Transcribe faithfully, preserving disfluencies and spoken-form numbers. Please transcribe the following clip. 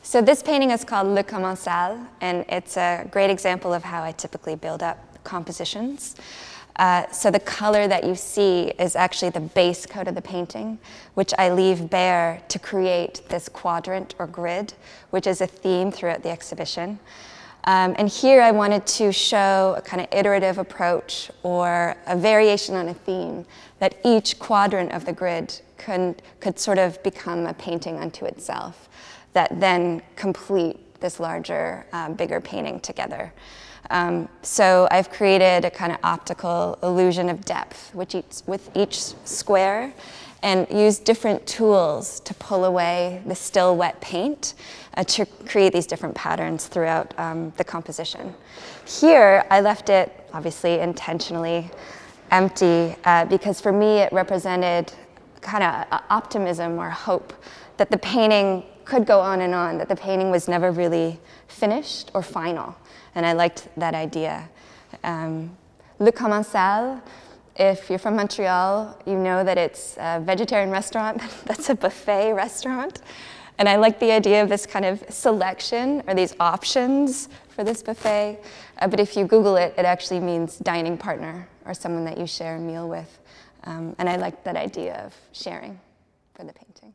So this painting is called Le Commensal, and it's a great example of how I typically build up compositions. Uh, so the color that you see is actually the base coat of the painting, which I leave bare to create this quadrant or grid, which is a theme throughout the exhibition. Um, and here I wanted to show a kind of iterative approach or a variation on a theme, that each quadrant of the grid could, could sort of become a painting unto itself, that then complete this larger, uh, bigger painting together. Um, so I've created a kind of optical illusion of depth which each, with each square, and used different tools to pull away the still wet paint uh, to create these different patterns throughout um, the composition. Here, I left it, obviously intentionally, empty, uh, because for me it represented kind of optimism or hope that the painting could go on and on, that the painting was never really finished or final. And I liked that idea. Um, Le Commensal, if you're from Montreal, you know that it's a vegetarian restaurant. That's a buffet restaurant. And I like the idea of this kind of selection, or these options for this buffet. Uh, but if you Google it, it actually means dining partner, or someone that you share a meal with. Um, and I liked that idea of sharing for the painting.